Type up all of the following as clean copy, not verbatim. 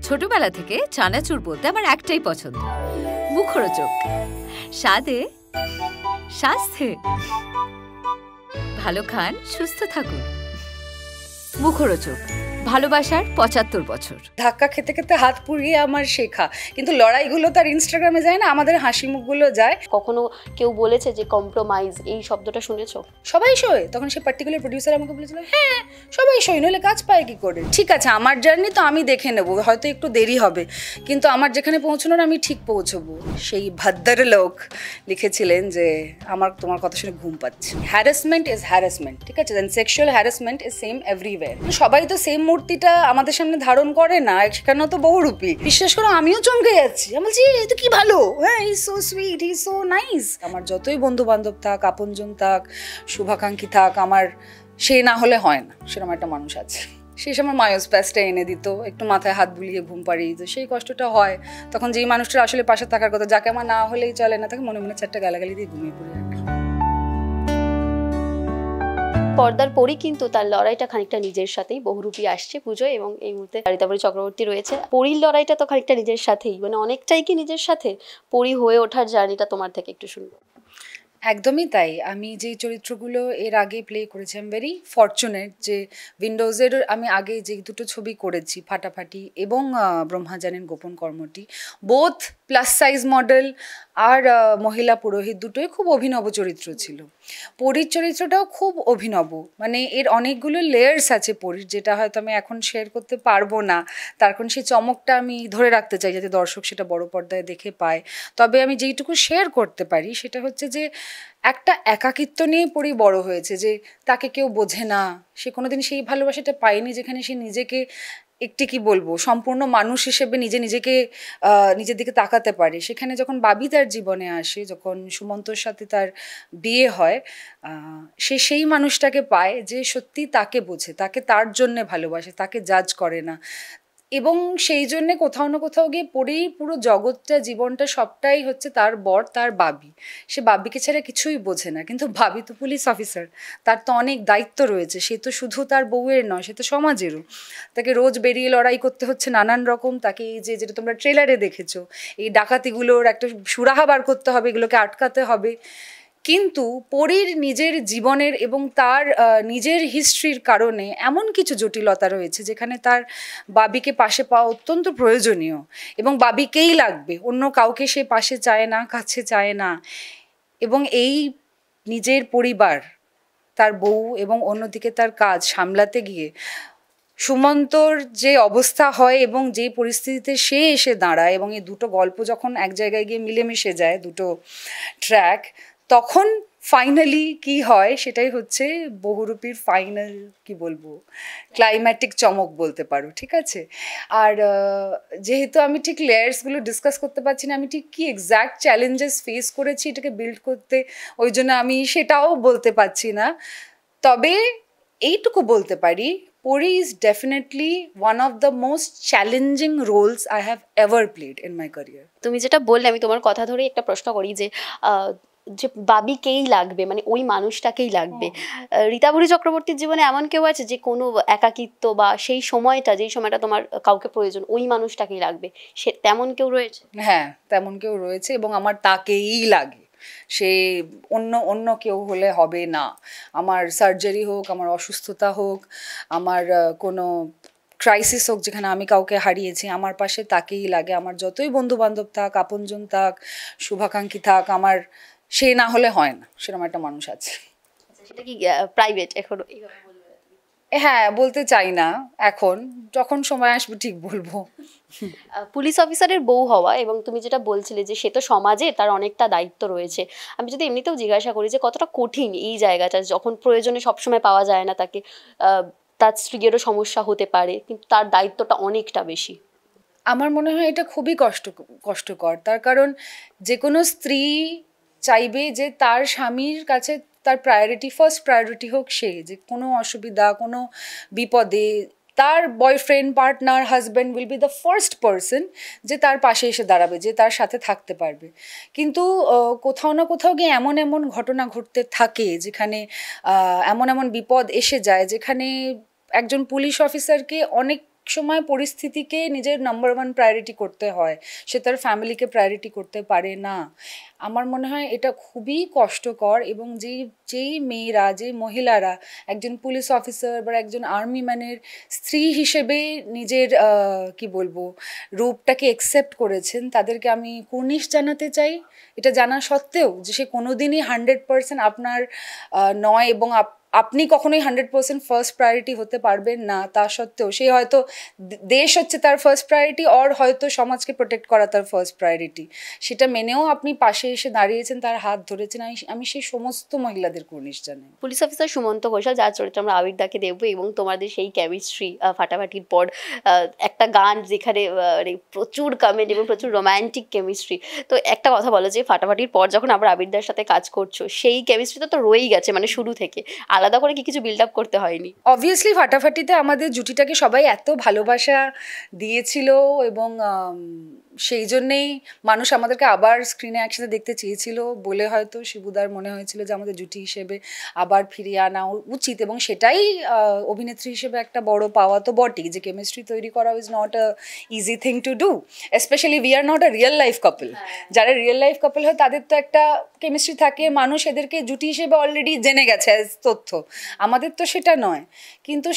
ছোটবেলা থেকে চানাচুর বলতে আমার একটাই পছন্দ, মুখরোচক, স্বাদে স্বাস্থ্যে। ভালো খান, সুস্থ থাকুন। মুখরোচক, ভালোবাসার ৭৫ বছর। ধাক্কা খেতে খেতে হাত পুড়িয়ে আমার শেখা, কিন্তু লড়াইগুলো তার ইনস্টাগ্রামে যায় না, আমাদের হাসি মুখগুলো যায়। কখনো কেউ বলেছে যে কম্প্রোমাইজ, এই শব্দটা শুনেছো? সবাই শোয়। তখন সে পার্টিকুলার প্রডিউসার আমাকে বলেছিল, হ্যাঁ সবাই শোয়, নইলে কাজ পায় কি করে। ঠিক আছে, আমার জার্নি তো আমি দেখে নেবো, হয়তো একটু দেরি হবে, কিন্তু আমার যেখানে পৌঁছানোর আমি ঠিক পৌঁছবো। সেই ভদ্র লোক লিখেছিলেন যে তোমার কথা শুনে ঘুম পাচ্ছে। হ্যারাসমেন্ট ইজ হ্যারাসমেন্ট, ঠিক আছে, then sexual harassment is same everywhere. সবাই তো সেম মূর্তিটা আমাদের সামনে ধারণ করে না, সেখানেও তো বহুরূপী। বিশ্বাস করো, আমিও চমকে যাচ্ছি। আমি বলছি এই তো কি ভালো, হ্যাঁ he is so sweet, he is so nice. আমার যতই বন্ধু বান্ধব থাক, আপনজন থাক, শুভাকাঙ্ক্ষী থাক, আমার সে না হলে হয় না, সেরকম একটা মানুষ আছে। সেই সময় মায়োস্প্যাসটা এনে দিত, একটু মাথায় হাত বুলিয়ে ঘুম পাড়িয়ে দিত, সেই কষ্টটা হয়। তখন যেই মানুষটার আসলে পাশে থাকার কথা, যাকে আমার না হলেই চলে না, তাকে মনে মনে চারটা গালাগালি দিয়ে ঘুমিয়ে পড়ে। পর্দার পরই কিন্তু তার লড়াইটা খানিকটা নিজের সাথেই। বহুরূপী আসছে পুজোয়, এবং এই মুহূর্তে রীতাভরি চক্রবর্তী রয়েছে। পরীর লড়াইটা তো খানিকটা নিজের সাথেই, মানে অনেকটাই কি নিজের সাথে। পরী হয়ে ওঠার জার্নিটা তোমার থেকে একটু শুনবো। একদমই তাই। আমি যে চরিত্রগুলো এর আগে প্লে করেছি, আই এম ভেরি ফরচুনেট যে উইন্ডোজের আমি আগে যে দুটো ছবি করেছি, ফাটাফাটি এবং ব্রহ্মা জানেন গোপন কর্মটি, বোথ প্লাস সাইজ মডেল আর মহিলা পুরোহিত, দুটোই খুব অভিনব চরিত্র ছিল। পরীর চরিত্রটাও খুব অভিনব, মানে এর অনেকগুলো লেয়ার্স আছে পরীর, যেটা হয়তো আমি এখন শেয়ার করতে পারবো না। তার কারণ সেই চমকটা আমি ধরে রাখতে চাই, যাতে দর্শক সেটা বড় পর্দায় দেখে পায়। তবে আমি যেইটুকু শেয়ার করতে পারি সেটা হচ্ছে যে একটা একাকিত্ব নিয়ে পরী বড় হয়েছে, যে তাকে কেউ বোঝে না, সে কোনোদিন সেই ভালোবাসাটা পায়নি যেখানে সে নিজেকে একটি কি বলবো সম্পূর্ণ মানুষ হিসেবে নিজেকে নিজের দিকে তাকাতে পারে। সেখানে যখন বাবি তার জীবনে আসে, যখন সুমন্তর সাথে তার বিয়ে হয়, সে সেই মানুষটাকে পায় যে সত্যি তাকে বোঝে, তাকে তার জন্যে ভালোবাসে, তাকে জাজ করে না। এবং সেই জন্যে কোথাও না কোথাও গিয়ে পরেই পুরো জগৎটা, জীবনটা সবটাই হচ্ছে তার বর, তার বাবি। সে বাবিকে ছাড়া কিছুই বোঝে না, কিন্তু বাবি তো পুলিশ অফিসার, তার তো অনেক দায়িত্ব রয়েছে। সে তো শুধু তার বউয়ের নয়, সে তো সমাজেরও। তাকে রোজ বেরিয়ে লড়াই করতে হচ্ছে নানান রকম। তাকে এই যেটা তোমরা ট্রেলারে দেখেছো, এই ডাকাতিগুলোর একটা সুরাহা বার করতে হবে, এগুলোকে আটকাতে হবে। কিন্তু পরীর নিজের জীবনের এবং তার নিজের হিস্ট্রির কারণে এমন কিছু জটিলতা রয়েছে যেখানে তার বাবিকে পাশে পাওয়া অত্যন্ত প্রয়োজনীয়, এবং বাবিকেই লাগবে, অন্য কাউকে সে পাশে চায় না, কাছে চায় না। এবং এই নিজের পরিবার, তার বউ এবং অন্যদিকে তার কাজ সামলাতে গিয়ে সুমন্তর যে অবস্থা হয় এবং যেই পরিস্থিতিতে সে এসে দাঁড়ায়, এবং এই দুটো গল্প যখন এক জায়গায় গিয়ে মিলেমিশে যায়, দুটো ট্র্যাক, তখন ফাইনালি কি হয় সেটাই হচ্ছে বহুরূপীর ফাইনাল কি বলবো ক্লাইম্যাটিক চমক বলতে পারো, ঠিক আছে। আর যেহেতু আমি ঠিক লেয়ার্সগুলো ডিসকাস করতে পারছি না, আমি ঠিক কি এক্স্যাক্ট চ্যালেঞ্জেস ফেস করেছি এটাকে বিল্ড করতে, ওই জন্য আমি সেটাও বলতে পারছি না। তবে এইটুকু বলতে পারি, Puri is definitely one of the most challenging roles I have ever played in my career. তুমি যেটা বললে, আমি তোমার কথা ধরেই একটা প্রশ্ন করি যে বাবিকেই লাগবে, মানে ওই মানুষটাকেই লাগবে। রীতাভরি চক্রবর্তীর জীবনে এমন কেউ আছে যে কোনো একাকিত্ব বা সেই সময়টা, যেই সময়টা তোমার কাউকে প্রয়োজন, ওই মানুষটাকেই লাগবে, সে তেমন কেউ রয়েছে? হ্যাঁ, তেমন কেউ রয়েছে, এবং আমার তাকেই লাগে। সে অন্য কেউ হলে হবে না। আমার সার্জারি হোক, আমার অসুস্থতা হোক, আমার কোনো ক্রাইসিস হোক, যেখানে আমি কাউকে হারিয়েছি, আমার পাশে তাকেই লাগে। আমার যতই বন্ধু বান্ধব থাক, আপনজন থাক, শুভাকাঙ্ক্ষী থাক, আমার সে না হলে হয় না, সেরকম একটা মানুষ আছে। সেটা কি প্রাইভেট এখনো? হ্যাঁ, বলতে চাই না এখন, যখন সময় আসবে ঠিক বলবো। পুলিশ অফিসারের বউ হওয়া, এবং তুমি যেটা বলছিলে যে সে তো সমাজে তার অনেকটা দায়িত্ব রয়েছে, আমি যদি এমনিতেও জিজ্ঞাসা করি যে কতটা কঠিন এই জায়গাটা, যখন প্রয়োজনে সবসময় পাওয়া যায় না তাকে, তার স্ত্রীরও সমস্যা হতে পারে, কিন্তু তার দায়িত্বটা অনেকটা বেশি। আমার মনে হয় এটা খুবই কষ্টকর। তার কারণ যে কোনো স্ত্রী চাইবে যে তার স্বামীর কাছে তার ফার্স্ট প্রায়োরিটি হোক সে, যে কোনো অসুবিধা, কোনো বিপদে তার boyfriend, partner, husband will be the first person যে তার পাশে এসে দাঁড়াবে, যে তার সাথে থাকতে পারবে। কিন্তু কোথাও না কোথাও গিয়ে এমন ঘটনা ঘটতে থাকে যেখানে এমন বিপদ এসে যায়, যেখানে একজন পুলিশ অফিসারকে অনেক সময় পরিস্থিতিকে নিজের নাম্বার 1 প্রায়োরিটি করতে হয়, সে তার ফ্যামিলিকে প্রায়োরিটি করতে পারে না। আমার মনে হয় এটা খুবই কষ্টকর, এবং যেই মেয়েরা, যেই মহিলারা একজন পুলিশ অফিসার বা একজন আর্মি ম্যানের স্ত্রী হিসেবে নিজের কি বলবো রূপটাকে অ্যাকসেপ্ট করেছেন, তাদেরকে আমি কুর্নিশ জানাতে চাই। এটা জানা সত্ত্বেও যে সে কোনোদিনই 100% আপনার নয়, এবং আপনি কখনোই 100% ফার্স্ট প্রায়োরিটি হতে পারবেন না, তা সত্ত্বেও সে হয়তো দেশ হচ্ছে তার ফার্স্ট প্রায়োরিটি, আর হয়তো সমাজকে প্রোটেক্ট করা তার ফার্স্ট প্রায়োরিটি, সেটা মেনেও আপনি পাশে এসে দাঁড়িয়েছেন, তার হাত ধরেছেন। আমি সেই সমস্ত মহিলাদের কুর্নিশ জানাই। পুলিশ অফিসার সুমন্ত ঘোষাল, যার চরিত্রে আমরা আবিরদাকে দেখবো, এবং তোমাদের সেই কেমিস্ট্রি ফাটাফাটির পর একটা গান যেখানে প্রচুর কমেন্ট এবং প্রচুর রোম্যান্টিক কেমিস্ট্রি। তো একটা কথা বলো যে ফাটাফাটির পর যখন আবার আবিরদার সাথে কাজ করছো, সেই কেমিস্ট্রিটা তো রয়েই গেছে, মানে শুরু থেকে আলাদা করে কি কিছু বিল্ড আপ করতে হয়নি? অবভিয়াসলি ফাটাফাটিতে আমাদের জুটিটাকে সবাই এত ভালোবাসা দিয়েছিল, এবং সেই জন্যেই মানুষ আমাদেরকে আবার স্ক্রিনে একসাথে দেখতে চেয়েছিল বলে হয়তো শিবুদার মনে হয়েছিল যে আমাদের জুটি হিসেবে আবার ফিরিয়ে আনা উচিত, এবং সেটাই অভিনেত্রী হিসেবে একটা বড় পাওয়া তো বটেই, যে কেমিস্ট্রি তৈরি করা is not a easy thing to do, specially we are not a real life couple. যারা রিয়েল লাইফ কাপল হয় তাদের তো একটা কেমিস্ট্রি থাকে, মানুষ এদেরকে জুটি হিসেবে অলরেডি জেনে গেছে অ্যাজ তথ্য, আমাদের তো সেটা নয়। কিন্তু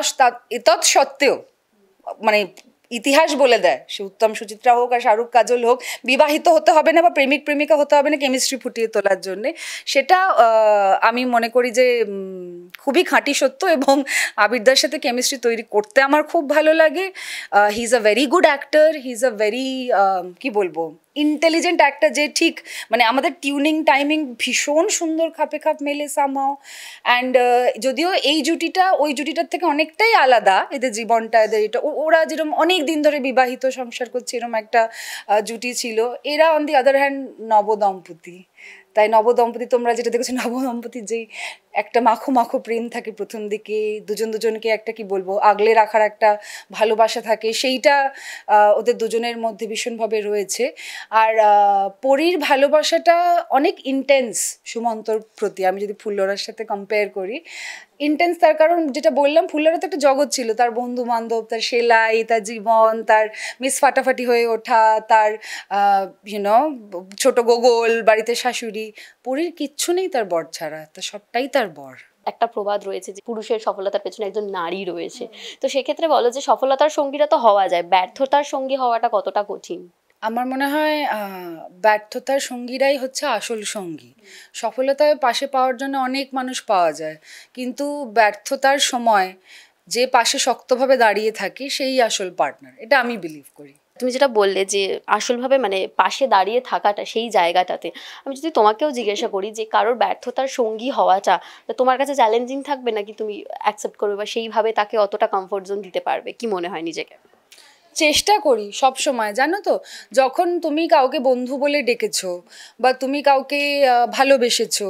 এতৎ সত্ত্বেও মানে ইতিহাস বলে দেয়, সে উত্তম সুচিত্রা হোক আর শাহরুখ কাজল হোক, বিবাহিত হতে হবে না বা প্রেমিক প্রেমিকা হতে হবে না কেমিস্ট্রি ফুটিয়ে তোলার জন্যে। সেটা আমি মনে করি যে খুবই খাঁটি সত্য, এবং আবিরদার সাথে কেমিস্ট্রি তৈরি করতে আমার খুব ভালো লাগে। He is a very good actor, he is a very কি বলবো ইন্টেলিজেন্ট অ্যাক্টর, যে ঠিক মানে আমাদের টিউনিং টাইমিং ভীষণ সুন্দর খাপে খাপ মেলে সামহাও। অ্যান্ড যদিও এই জুটিটা ওই জুটিটার থেকে অনেকটাই আলাদা, এদের জীবনটা, এদের এটা, ওরা যেরকম অনেক দিন ধরে বিবাহিত সংসার করছে এরকম একটা জুটি ছিল, এরা অন দি আদার হ্যান্ড নবদম্পতি। তাই নবদম্পতি, তোমরা যেটা দেখেছো নবদম্পতির যেই একটা মাখো মাখো প্রেম থাকে প্রথম দিকে, দুজনকে একটা কি বলবো আগলে রাখার একটা ভালোবাসা থাকে, সেইটা ওদের দুজনের মধ্যে ভীষণভাবে রয়েছে। আর পরীর ভালোবাসাটা অনেক ইন্টেন্স সুমন্তর প্রতি, আমি যদি ফুল্লরার সাথে কম্পেয়ার করি, ইন্টেন্স তার কারণ যেটা বললাম, ফুল্লরা তো একটা জগৎ ছিল, তার বন্ধু বান্ধব, তার সেলাই, তার জীবন, তার মিস ফাটাফাটি হয়ে ওঠা, তার ইউনো ছোট গোগল, বাড়িতে শাশুড়ি। পরীর কিচ্ছু নেই তার বর ছাড়া, তা সবটাই তার বর। একটা প্রবাদ রয়েছে যে পুরুষের সফলতার পেছনে একজন নারী রয়েছে, তো সেক্ষেত্রে বলো যে সফলতার সঙ্গীরা তো হওয়া যায়, ব্যর্থতার সঙ্গী হওয়াটা কতটা কঠিন? আমার মনে হয় ব্যর্থতার সঙ্গীরাই হচ্ছে আসল সঙ্গী। সফলতায় পাশে পাওয়ার জন্য অনেক মানুষ পাওয়া যায়, কিন্তু ব্যর্থতার সময় যে পাশে শক্তভাবে দাঁড়িয়ে থাকে সেই আসল পার্টনার, এটা আমি বিলিভ করি। তুমি যেটা বললে যে আসলভাবে মানে পাশে দাঁড়িয়ে থাকাটা, সেই জায়গাটাতে আমি যদি তোমাকেও জিজ্ঞাসা করি যে কারোর ব্যর্থতার সঙ্গী হওয়াটা তোমার কাছে চ্যালেঞ্জিং থাকবে, নাকি তুমি অ্যাকসেপ্ট করবে বা সেইভাবে তাকে অতটা কমফোর্ট জোন দিতে পারবে, কি মনে হয় নিজেকে? চেষ্টা করি সব সময়, জানো তো, যখন তুমি কাউকে বন্ধু বলে ডেকেছো বা তুমি কাউকে ভালোবেসেছো,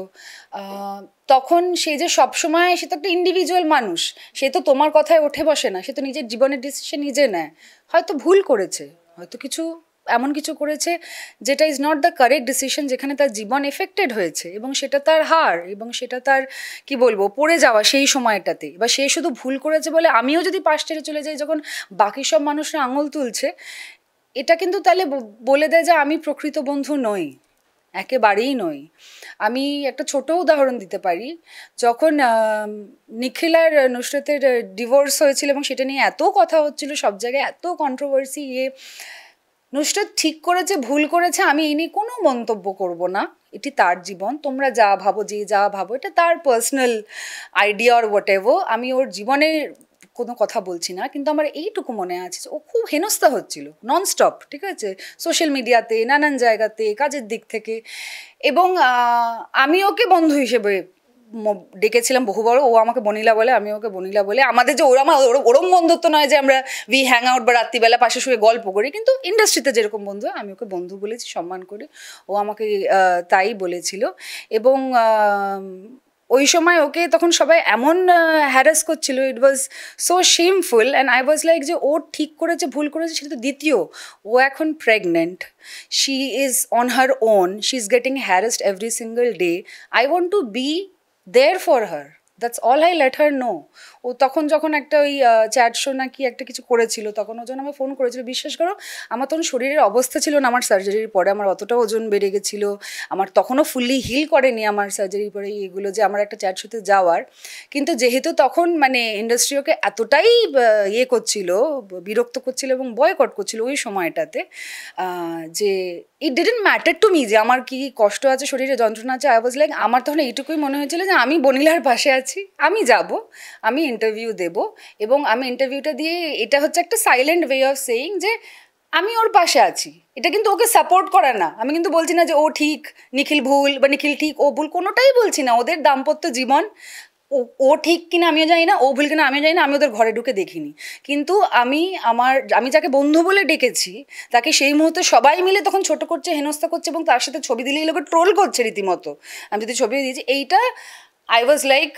তখন সে যে সবসময়, সে তো একটা ইন্ডিভিজুয়াল মানুষ, সে তো তোমার কথায় ওঠে বসে না, সে তো নিজের জীবনের ডিসিশন নিজে নেয়। হয়তো ভুল করেছে, হয়তো এমন কিছু করেছে যেটা is not the correct decision, যেখানে তার জীবন এফেক্টেড হয়েছে, এবং সেটা তার হার, এবং সেটা তার কি বলবো পড়ে যাওয়া সেই সময়টাতে, বা সে শুধু ভুল করেছে বলে আমিও যদি পাশ ছেড়ে চলে যাই যখন বাকি সব মানুষরা আঙুল তুলছে, এটা কিন্তু তাহলে বলে দেয় যে আমি প্রকৃত বন্ধু নই, একেবারেই নই। আমি একটা ছোট উদাহরণ দিতে পারি, যখন নিখিল আর নুসরতের ডিভোর্স হয়েছিল এবং সেটা নিয়ে এত কথা হচ্ছিল সব জায়গায়, এত কন্ট্রোভার্সি, নুসরত ঠিক করেছে ভুল করেছে আমি এই নিয়ে কোনো মন্তব্য করব না, এটি তার জীবন, তোমরা যা ভাবো, যে যা ভাবো, এটা তার personal idea or whatever, আমি ওর জীবনের কোনো কথা বলছি না। কিন্তু আমার এইটুকু মনে আছে ও খুব হেনস্থা হচ্ছিল ননস্টপ, ঠিক আছে, সোশ্যাল মিডিয়াতে, নানান জায়গাতে, কাজের দিক থেকে, এবং আমি ওকে বন্ধু হিসেবে ডেকেছিলাম বহুবার, ও আমাকে বনিলা বলে, আমি ওকে বনিলা বলে, আমাদের যে ওরম বন্ধুত্ব নয় যে আমরা উই হ্যাং আউট বা রাত্রিবেলা পাশে শুয়ে গল্প করি, কিন্তু ইন্ডাস্ট্রিতে যেরকম বন্ধু হয় আমি ওকে বন্ধু বলেছি, সম্মান করি, ও আমাকে তাই বলেছিল। এবং ওই সময় ওকে তখন সবাই এমন হ্যারাস করছিল, it was so shameful, and I was like যে ও ঠিক করেছে ভুল করেছে সেটা তো দ্বিতীয়, ও এখন pregnant, she is on her own, she is getting harassed every single day, I want to be there for her, that's all I let her know. ও তখন যখন একটা ওই চ্যাট শো না কি একটা কিছু করেছিল, তখন ও যখন আমাকে ফোন করেছিল, বিশ্বাস করো আমার তখন শরীরের অবস্থা ছিল না, আমার সার্জারির পরে আমার অতটা ওজন বেড়ে গেছিলো, আমার তখনও ফুললি হিল করেনি আমার সার্জারির পরে এগুলো যে আমার একটা চ্যাট শোতে যাওয়ার। কিন্তু যেহেতু তখন মানে ইন্ডাস্ট্রি ওকে এতটাই ইয়ে করছিল, বিরক্ত করছিল এবং বয়কট করছিল ওই সময়টাতে, যে it didn't matter to me যে আমার কি কষ্ট আছে, শরীরে যন্ত্রণা আছে। আই ওয়াজ লাইক, আমার তখন এইটুকুই মনে হয়েছিল যে আমি বনিলার পাশে আছি, আমি যাব, আমি ইন্টারভিউ দেব, এবং আমি ইন্টারভিউটা দিয়ে এটা হচ্ছে একটা সাইলেন্ট ওয়ে অফ সেইং যে আমি ওর পাশে আছি। এটা কিন্তু ওকে সাপোর্ট করা না, আমি কিন্তু বলছি না যে ও ঠিক নিখিল ভুল বা নিখিল ঠিক ও ভুল, কোনোটাই বলছি না। ওদের দাম্পত্য জীবন, ও ঠিক কিনা আমিও জানি না, ও ভুল কিনা আমিও জানি না, আমি ওদের ঘরে ঢুকে দেখিনি। কিন্তু আমি যাকে বন্ধু বলে ডেকেছি তাকে সেই মুহূর্তে সবাই মিলে তখন ছোট করছে, হেনস্থা করছে, এবং তার সাথে ছবি দিলেই লোকে ট্রোল করছে রীতিমতো। আমি যদি ছবি দিয়েছি এইটা, আই ওয়াজ লাইক,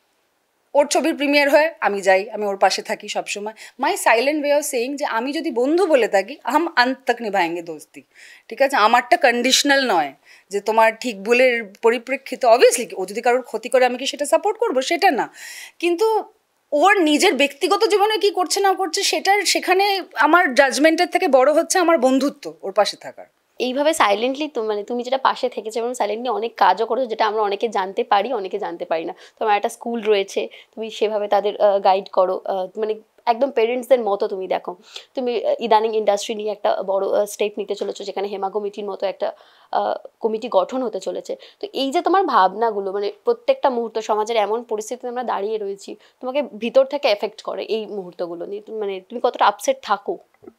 ওর ছবির প্রিমিয়ার হয় আমি যাই, আমি ওর পাশে থাকি সবসময়। My silent way of saying যে আমি যদি বন্ধু বলে থাকি, হাম আন্ত তক নিভায়েঙ্গে দোস্তি, ঠিক আছে? আমারটা কন্ডিশনাল নয় যে তোমার ঠিক ভুলের পরিপ্রেক্ষিতে। অবভিয়াসলি ও যদি কারোর ক্ষতি করে আমি কি সেটা সাপোর্ট করবো, সেটা না, কিন্তু ওর নিজের ব্যক্তিগত জীবনে কি করছে না করছে সেখানে আমার জাজমেন্টের থেকে বড় হচ্ছে আমার বন্ধুত্ব ওর পাশে থাকার। এইভাবে সাইলেন্টলি মানে তুমি যেটা পাশে থেকেছো এবং সাইলেন্টলি অনেক কাজও করেছো, যেটা আমরা অনেকে জানতে পারি, অনেকে জানতে পারি না। তোমার একটা স্কুল রয়েছে, তুমি সেভাবে তাদের গাইড করো, মানে একদম পেরেন্টসদের মতো তুমি দেখো। তুমি ইদানিং ইন্ডাস্ট্রি নিয়ে একটা বড় স্টেপ নিতে চলেছো, যেখানে হেমা কমিটির মতো একটা কমিটি গঠন হতে চলেছে। তো এই যে তোমার ভাবনাগুলো, মানে প্রত্যেকটা মুহূর্ত সমাজের এমন পরিস্থিতিতে আমরা দাঁড়িয়ে রয়েছি, তোমাকে ভিতর থেকে এফেক্ট করে এই মুহূর্তগুলো নিয়ে, মানে তুমি কতটা আপসেট থাকো?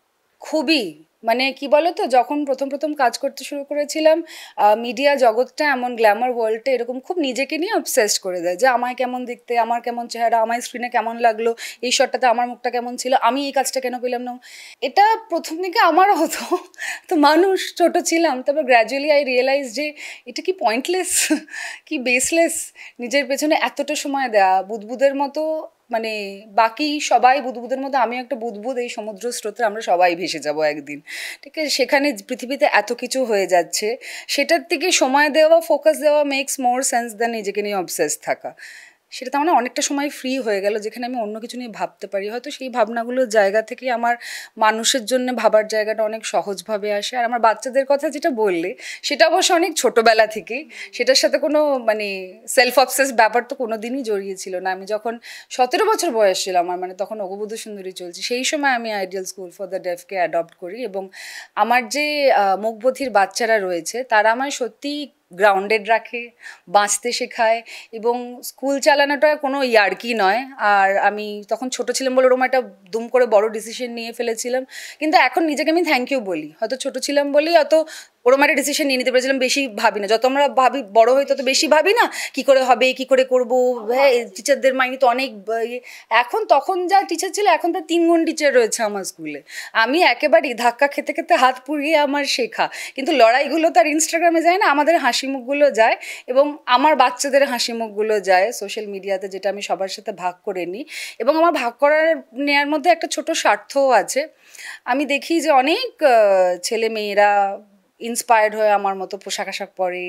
খুবই, মানে কি বলতো, যখন প্রথম কাজ করতে শুরু করেছিলাম, মিডিয়া জগৎটা এমন, গ্ল্যামার ওয়ার্ল্ডটা এরকম খুব নিজেকে নিয়ে অবসেসড করে দেয় যে আমায় কেমন দেখতে, আমার কেমন চেহারা, আমার স্ক্রিনে কেমন লাগলো, এই শটটাতে আমার মুখটা কেমন ছিল, আমি এই কাজটা কেন পেলাম না। এটা প্রথম দিকে আমারও হতো, তো মানুষ, ছোট ছিলাম। তারপর গ্র্যাজুয়ালি আই রিয়েলাইজ যে এটা কি পয়েন্টলেস, কি বেসলেস, নিজের পেছনে এতটা সময় দেয়া, বুদবুদের মতো, মানে বাকি সবাই বুদবুদের মধ্যে আমিও একটা বুদবুদ, এই সমুদ্র স্রোতে আমরা সবাই ভেসে যাব একদিন, ঠিক আছে? সেখানে পৃথিবীতে এত কিছু হয়ে যাচ্ছে, সেটার থেকে সময় দেওয়া, ফোকাস দেওয়া মেক্স মোর সেন্স দ্যান নিজেকে নিয়ে অবসেস থাকা। সেটা তো মানে অনেকটা সময় ফ্রি হয়ে গেল, যেখানে আমি অন্য কিছু নিয়ে ভাবতে পারি। হয়তো সেই ভাবনাগুলোর জায়গা থেকে আমার মানুষের জন্য ভাবার জায়গাটা অনেক সহজভাবে আসে। আর আমার বাচ্চাদের কথা যেটা বললে, সেটা অবশ্য অনেক ছোটোবেলা থেকেই, সেটার সাথে কোনো মানে সেলফ অবসেস ব্যাপার তো কোনো দিনই জড়িয়েছিল না। আমি যখন 17 বছর বয়স ছিল আমার, মানে তখন অগবুধ সুন্দরী চলছে, সেই সময় আমি আইডিয়াল স্কুল ফর দ্য ডেফকে অ্যাডপ্ট করি, এবং আমার যে মুখবধির বাচ্চারা রয়েছে তারা আমায় সত্যি গ্রাউন্ডেড রাখে, বাঁচতে শেখায়, এবং স্কুল চালানোটা কোনো ইয়ার্কি নয়। আর আমি তখন ছোট ছিলাম বলে ওরকম একটা দুম করে বড় ডিসিশন নিয়ে ফেলেছিলাম, কিন্তু এখন নিজেকে আমি থ্যাংক ইউ বলি। হয়তো ছোট ছিলাম বলেই অত ওরকম একটা ডিসিশন নিয়ে নিতে পেরেছিলাম, বেশি ভাবি না। যত আমরা ভাবি বড় হই তত বেশি ভাবি না কি করে হবে, কি করে করবো, হ্যাঁ টিচারদের মাইনে তো অনেক। এখন তখন যা টিচার ছিল, এখন তো 3 গুণ টিচার রয়েছে আমার স্কুলে। আমি একেবারেই ধাক্কা খেতে খেতে হাত পুড়িয়ে আমার শেখা, কিন্তু লড়াইগুলো তার ইনস্টাগ্রামে যায় না, আমাদের হাসি মুখগুলো যায়, এবং আমার বাচ্চাদের হাসি মুখগুলো যায় সোশ্যাল মিডিয়াতে, যেটা আমি সবার সাথে ভাগ করে নিই। এবং আমার ভাগ করার নেওয়ার মধ্যে একটা ছোট স্বার্থও আছে। আমি দেখি যে অনেক ছেলে মেয়েরা ইন্সপায়ার্ড হয়ে আমার মতো পোশাক আশাক পরে,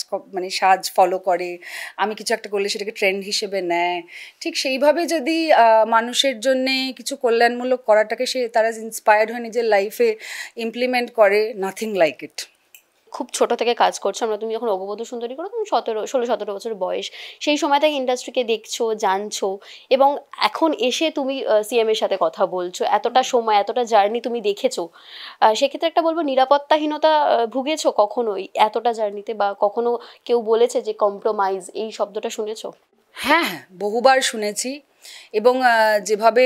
সাজ ফলো করে, আমি কিছু একটা করলে সেটাকে ট্রেন্ড হিসেবে নেয়। ঠিক সেইভাবে যদি মানুষের জন্যে কিছু কল্যাণমূলক করাটাকে তারা ইন্সপায়ার্ড হয়ে নিজের লাইফে ইমপ্লিমেন্ট করে, নাথিং লাইক ইট। খুব ছোট থেকে কাজ করছো, আমরা তুমি যখন অগবধূ সুন্দরী করো, তুমি 16-17 বছর বয়স, সেই সময় থেকে ইন্ডাস্ট্রিকে দেখছো, জানছো, এবং এখন এসে তুমি সিএম এর সাথে কথা বলছো, এতটা সময়, এতটা জার্নি তুমি দেখেছো। সেক্ষেত্রে একটা বলবো, নিরাপত্তাহীনতা ভুগেছো কখনোই এতটা জার্নিতে, বা কখনো কেউ বলেছে যে কম্প্রোমাইজ, এই শব্দটা শুনেছো? হ্যাঁ, বহুবার শুনেছি, এবং যেভাবে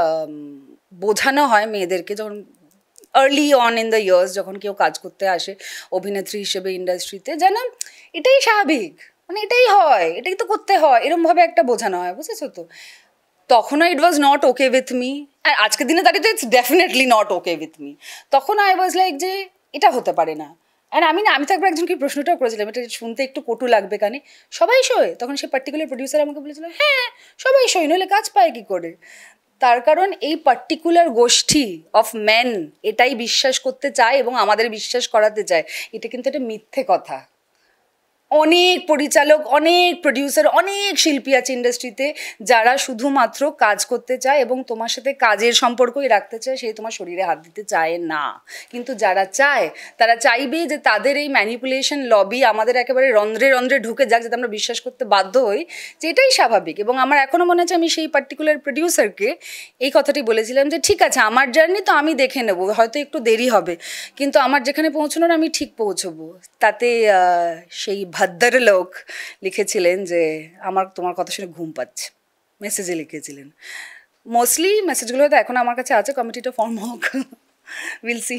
বোঝানো হয় মেয়েদেরকে যখন early on in the years, যখন কেউ কাজ করতে আসে অভিনেত্রী হিসেবে ইন্ডাস্ট্রিতে, যেন এটাই স্বাভাবিক, মানে এটাই হয়, এটাই তো করতে হয়, এরমভাবে একটা বোঝানো হয়, বুঝেছো তো? তখনও it was not okay with me, আর আজকের দিনে দাঁড়িয়ে তো it's definitely not okay with me. তখন আই ওয়াজ লাইক যে এটা হতে পারে না। আর আমি তো একবার একজনকে প্রশ্নটাও করেছিলাম, এটা শুনতে একটু কটু লাগবে কানে, সবাই শোয়? তখন সে পার্টিকুলার প্রডিউসার আমাকে বলেছিল, হ্যাঁ সবাই শোয়, নইলে কাজ পায় কী করে? তার কারণ এই পার্টিকুলার গোষ্ঠী অফ মেন এটাই বিশ্বাস করতে চায় এবং আমাদের বিশ্বাস করাতে চায়। এটা কিন্তু একটা মিথ্যে কথা। অনেক পরিচালক, অনেক প্রডিউসার, অনেক শিল্পী আছে ইন্ডাস্ট্রিতে যারা শুধুমাত্র কাজ করতে চায় এবং তোমার সাথে কাজের সম্পর্কই রাখতে চায়, সে তোমার শরীরে হাত দিতে চায় না। কিন্তু যারা চায় তারা চাইবে যে তাদের এই ম্যানিপুলেশন লবি আমাদের একেবারে রন্ধ্রে রন্ধ্রে ঢুকে যাক, যাতে আমরা বিশ্বাস করতে বাধ্য হই যে এটাই স্বাভাবিক। এবং আমার এখনও মনে আছে আমি সেই পার্টিকুলার প্রডিউসারকে এই কথাটি বলেছিলাম যে ঠিক আছে, আমার জার্নি তো আমি দেখে নেব, হয়তো একটু দেরি হবে, কিন্তু আমার যেখানে পৌঁছানোর আমি ঠিক পৌঁছবো। তাতে সেই ভদ্র লোক লিখেছিলেন যে আমার তোমার কথা শুনে ঘুম পাচ্ছে, মেসেজে লিখেছিলেন। মোস্টলি মেসেজগুলো হয়তো এখন আমার কাছে আছে, কমিটিটা ফর্ম হোক, উইল সি।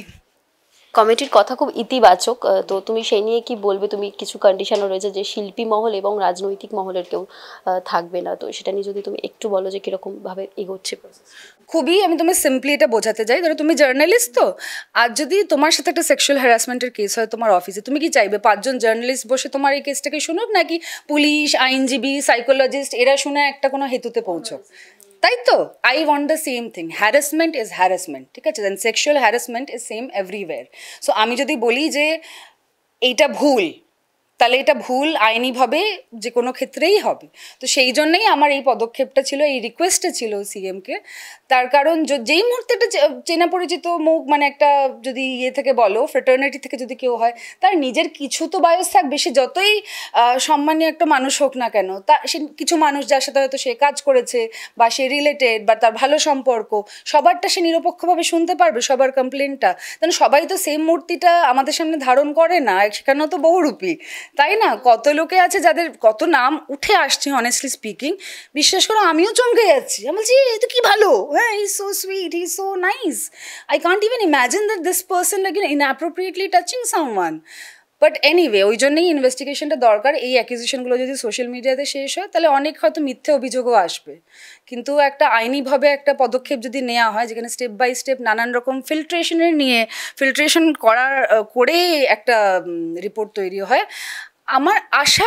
কমিটির কথা খুব ইতিবাচক, তো তুমি সেই নিয়ে কি বলবে? তুমি কিছু কন্ডিশনও রয়েছে যে শিল্পী মহল এবং রাজনৈতিক মহলের কেউ থাকবে না, তো সেটা নিয়ে যদি তুমি একটু বলো যে কিরকম ভাবে এগোচ্ছে প্রসেস। খুবই আমি তোমার সিম্পলি এটা বোঝাতে চাই, ধরো তুমি জার্নালিস্ট, তো আর যদি তোমার সাথে একটা সেক্সুয়াল হ্যারাসমেন্টের কেস হয় তোমার অফিসে, তুমি কি চাইবে 5 জন জার্নালিস্ট বসে তোমার এই কেসটাকে শুনুক, নাকি পুলিশ, আইনজীবী, সাইকোলজিস্ট এরা শুনে একটা কোনো হেতুতে পৌঁছক? তাই তো I want the same thing. Harassment is harassment, ঠিক আছে, then sexual harassment is same everywhere. So আমি যদি বলি যে এইটা ভুল, তাহলে এটা ভুল আইনিভাবে যে কোনো ক্ষেত্রেই হবে। তো সেই জন্যই আমার এই পদক্ষেপটা ছিল, এই রিকোয়েস্টটা ছিল সিএমকে। তার কারণ যেই মুহূর্তে একটা চেনা পরিচিত মুখ, মানে একটা যদি ইয়ে থেকে বলো ফ্রেটার্নিটি থেকে যদি কেউ হয়, তার নিজের কিছু তো বায়স থাকবে, সে যতই সম্মানীয় একটা মানুষ হোক না কেন, তা সে কিছু মানুষ যার সাথে হয়তো সে কাজ করেছে বা সে রিলেটেড বা তার ভালো সম্পর্ক, সবারটা সে নিরপেক্ষভাবে শুনতে পারবে, সবার কমপ্লেনটা। কারণ সবাই তো সেম মূর্তিটা আমাদের সামনে ধারণ করে না, সেখানেও তো বহুরূপী, তাই না? কত লোকে আছে যাদের কত নাম উঠে আসছে, অনেস্টলি স্পিকিং, বিশ্বাস করো আমিও চমকে যাচ্ছি। আমি বলছি এই তো কি ভালো, হ্যাঁ, he is so sweet, he is so nice, I can't even imagine that this person like inappropriately touching someone. But anyway, ওই জন্যই ইনভেস্টিগেশনটা দরকার। এই অ্যাকিউজিশনগুলো যদি সোশ্যাল মিডিয়াতে শেষ হয় তাহলে অনেক হয়তো মিথ্যে অভিযোগও আসবে, কিন্তু একটা আইনিভাবে একটা পদক্ষেপ যদি নেওয়া হয়, যেখানে স্টেপ বাই স্টেপ নানান রকম ফিল্ট্রেশন করে একটা রিপোর্ট তৈরি হয়, আমার আশা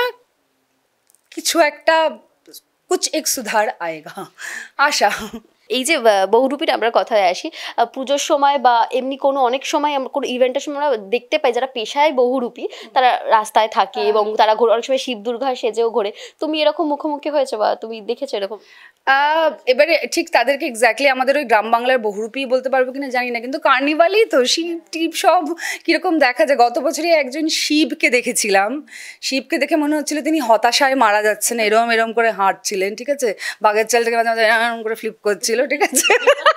কিছু একটা কুছ এক সুধার আয়েগা, আশা। এই যে বহুরূপীর আমরা কথায় আসি, পুজোর সময় বা এমনি কোনো অনেক সময় আমরা কোনো ইভেন্টের সময় আমরা দেখতে পাই যারা পেশায় বহুরূপী তারা রাস্তায় থাকে এবং তারা অনেক সময় শিব দুর্গা সেজেও ঘোরে। তুমি এরকম মুখোমুখি হয়েছো বা তুমি দেখেছো এরকম? এবারে ঠিক তাদেরকে এক্স্যাক্টলি আমাদের ওই গ্রাম বাংলার বহুরূপী বলতে পারবো কিনা জানি না, কিন্তু কার্নিভালেই তো শিব টিপ সব কীরকম দেখা যায়। গত বছরই একজন শিবকে দেখেছিলাম, শিবকে দেখে মনে হচ্ছিল তিনি হতাশায় মারা যাচ্ছেন, এরম এরম করে হাঁটছিলেন, ঠিক আছে, বাঘের চাল থেকে মাঝে মাঝে এরম করে ফ্লিপ করছিল, ঠিক আছে।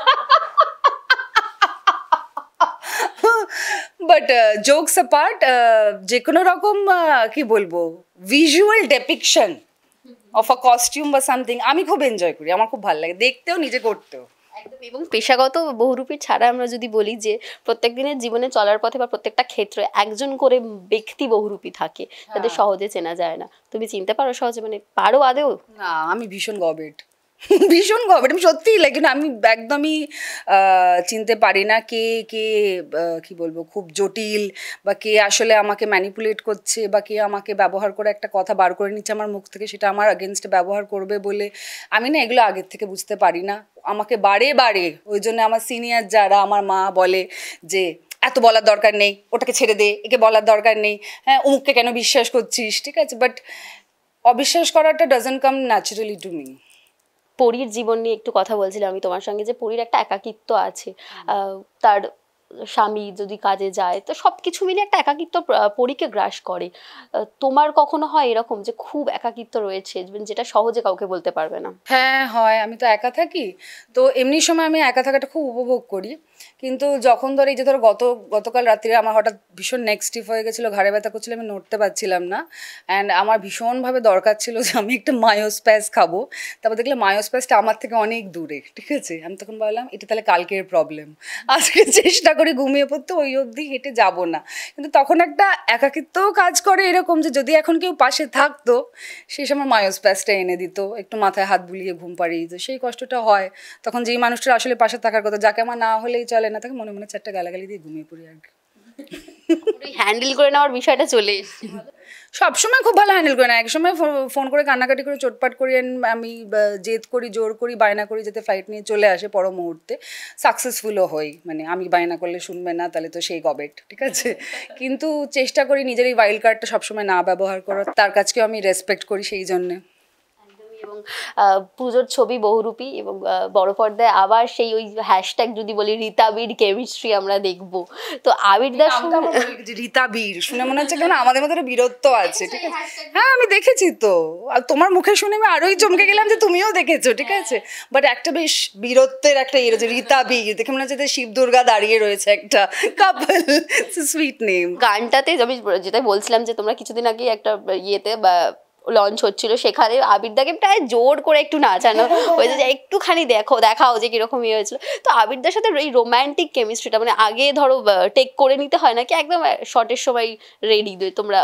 বাট জোকস অ্যাপার্ট, যে কোনো রকম কি বলবো visual depiction of a costume বা সামথিং আমি খুব এনজয় করি, আমার খুব ভালো লাগে দেখতেও, নিজে করতেও। একদম। এবং পেশাগত বহুরূপীর ছাড়া আমরা যদি বলি যে প্রত্যেক দিনের জীবনে চলার পথে বা প্রত্যেকটা ক্ষেত্রে একজন করে ব্যক্তি বহুরূপী থাকে তাদের সহজে চেনা যায় না। তুমি চিনতে পারো সহজে, মানে পারো আদেও? না, আমি ভীষণ গবেট, ভীষণ গবেট, আমি সত্যিই লাগে না, আমি একদমই চিনতে পারি না কে কে কি বলবো খুব জটিল, বা কে আসলে আমাকে ম্যানিপুলেট করছে, বা কে আমাকে ব্যবহার করে একটা কথা বার করে নিচ্ছে আমার মুখ থেকে, সেটা আমার আগেনস্টে ব্যবহার করবে বলে। আমি না এগুলো আগের থেকে বুঝতে পারি না, আমাকে বারে বারে ওই জন্য আমার সিনিয়র যারা, আমার মা বলে যে এত বলার দরকার নেই, ওটাকে ছেড়ে দে, একে বলার দরকার নেই, হ্যাঁ অমুককে কেন বিশ্বাস করছিস, ঠিক আছে, বাট অবিশ্বাস করাটা doesn't come naturally to me. পরীর জীবন নিয়ে একটু কথা বলছিলাম আমি তোমার সঙ্গে, যে পরীর একটা একাকিত্ব আছে, তার স্বামী যদি কাজে যায় তো সবকিছু মিলে একটা একাকিত্ব পরীকে গ্রাস করে। তোমার কখনো হয় এরকম যে খুব একাকিত্ব রয়েছে যেটা সহজে কাউকে বলতে পারবে না? হ্যাঁ হয়, আমি তো একা থাকি, তো এমনি সময় আমি একা থাকাটা খুব উপভোগ করি। কিন্তু যখন ধর এই যে ধরো গতকাল রাত্রে আমার হঠাৎ ভীষণ নেক স্টিফ হয়ে গেছিলো, ঘাড়ে ব্যথা করছিল, আমি নড়তে পারছিলাম না, অ্যান্ড আমার ভীষণভাবে দরকার ছিল যে আমি একটা মায়োস্প্যাস খাবো। তারপর দেখলাম মায়োস্প্যাসটা আমার থেকে অনেক দূরে, ঠিক আছে, আমি তখন বললাম এটা তাহলে কালকের প্রবলেম, আজকে চেষ্টা করে ঘুমিয়ে পড়তে, ওই অবধি হেঁটে যাব না। কিন্তু তখন একটা একাকিত্বও কাজ করে এরকম যে যদি এখন কেউ পাশে থাকতো, সেই সময় মায়োস্প্যাসটা এনে দিত, একটু মাথায় হাত বুলিয়ে ঘুম পাড়িয়ে দিত, সেই কষ্টটা হয়। তখন যেই মানুষটার আসলে পাশে থাকার কথা, যাকে আমার না হলেই চলে না, তাকে মনে মনে 4টা গালাগালি দিয়ে ঘুমিয়ে পড়ি আর কি। হ্যান্ডেল করে নেওয়ার বিষয়টা চলে এসেছে। সবসময় খুব ভালো হ্যান্ডেল করে না, একসময় ফোন করে কান্নাকাটি করে চোটপাট করি, আমি জেদ করি, জোর করি, বায়না করি যাতে ফ্লাইট নিয়ে চলে আসে পর মুহূর্তে, সাকসেসফুলও হই। মানে আমি বায়না করলে শুনবে না, তাহলে তো সেই গবেট, ঠিক আছে। কিন্তু চেষ্টা করি নিজের এই ওয়াইল্ড কার্ডটা সবসময় না ব্যবহার করার, তার কাছকেও আমি রেসপেক্ট করি সেই জন্যে। এবং পুজোর ছবি বহুরূপী, এবং বড় পর্দায় আবার সেই ওই হ্যাশট্যাগ যদি বলি রীতাবীর কেমিস্ট্রি আমরা দেখব। তো আবিরদার রীতাবীর শুনে মনে হচ্ছে কেন আমাদের মধ্যে বীরত্ব আছে, ঠিক আছে। হ্যাঁ আমি দেখেছি তো, আর তোমার মুখে শুনে আমি আরোই চমকে গেলাম যে তুমিও দেখেছো, ঠিক আছে। বাট একটা বেশ বীরত্বের একটা ইয়ে রয়েছে, রীতাবীর দেখে মনে হচ্ছে যে শিব দুর্গা দাঁড়িয়ে রয়েছে একটা কাপল, সুইট নেম। গানটাতে আমি যেটা বলছিলাম যে তোমরা কিছুদিন আগে একটা ইয়েতে বা লঞ্চ হচ্ছিল, সেখানে আবিরদাকে প্রায় জোর করে একটু নাচানো হয়েছে যে একটুখানি দেখাও যে কিরকম ইয়ে হয়েছিল। তো আবিরদার সাথে এই রোম্যান্টিক কেমিস্ট্রিটা মানে আগে ধরো টেক করে নিতে হয় নাকি একদম শর্টের সময় রেডি তোমরা?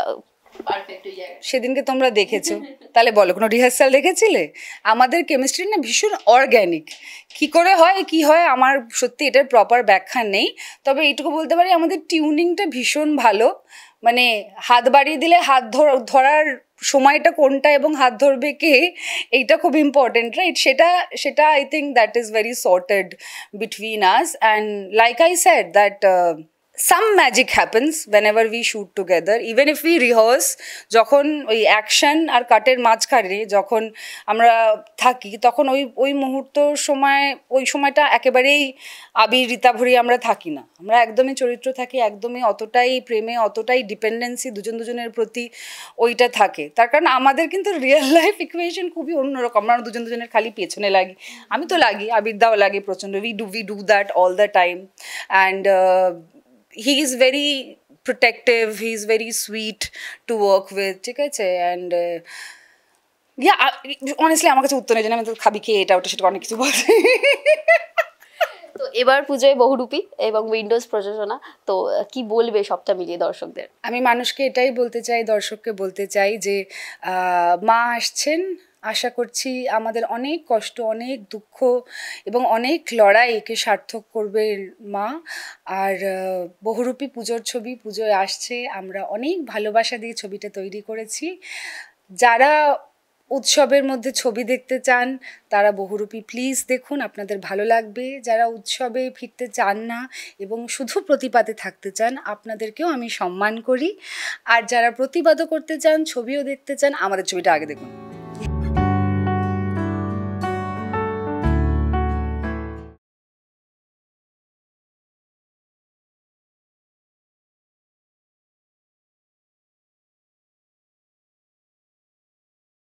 সেদিনকে তোমরা দেখেছো, তাহলে বলো কোনো রিহার্সাল দেখেছিলে? আমাদের কেমিস্ট্রি না ভীষণ অর্গ্যানিক। কি করে হয় কি হয় আমার সত্যি এটার প্রপার ব্যাখ্যা নেই, তবে এইটুকু বলতে পারি আমাদের টিউনিংটা ভীষণ ভালো। মানে হাত বাড়িয়ে দিলে হাত ধরার সময়টা কোনটা এবং হাত ধরবে কে, এইটা খুব ইম্পর্টেন্ট, রাইট? সেটা I think that is very sorted between us, and like I said that some magic happens whenever we shoot together, even if we rehearse, যখন ওই অ্যাকশন আর কাটের মাঝখানে যখন আমরা থাকি তখন ওই মুহূর্ত ওই সময়টা একেবারেই আবির রীতা ভরি আমরা থাকি না, আমরা একদমই চরিত্র থাকি, একদমই অতটাই প্রেমে অতটাই ডিপেন্ডেন্সি দুজনের প্রতি ওইটা থাকে। তার কারণ আমাদের কিন্তু রিয়েল লাইফ ইকুয়েশন খুবই অন্যরকম, আমরা দুজনের খালি পেছনে লাগি, আমি তো লাগি, আবিরদাও লাগে প্রচণ্ড, we do that all the time, and he is very protective, he is very sweet to work with, ঠিক আছে। অ্যান্ড অনেস্টলি আমার কাছে উত্তর নেই, আমি তো খাবি খেয়ে এটা ওটা সেটা অনেক কিছু বলছি। তো এবার পুজোয় বহুরূপী এবং উইন্ডোজ প্রযোজনা, তো কি বলবে সবটা মিলিয়ে দর্শকদের? আমি মানুষকে এটাই বলতে চাই, দর্শককে বলতে চাই যে মা আসছেন, আশা করছি আমাদের অনেক কষ্ট, অনেক দুঃখ এবং অনেক লড়াইকে সার্থক করবে মা। আর বহুরূপী পুজোর ছবি পুজোয় আসছে, আমরা অনেক ভালোবাসা দিয়ে ছবিটা তৈরি করেছি। যারা উৎসবের মধ্যে ছবি দেখতে চান তারা বহুরূপী প্লিজ দেখুন, আপনাদের ভালো লাগবে। যারা উৎসবে ফিরতে চান না এবং শুধু প্রতিবাদে থাকতে চান, আপনাদেরকেও আমি সম্মান করি। আর যারা প্রতিবাদও করতে চান, ছবিও দেখতে চান, আমাদের ছবিটা আগে দেখুন।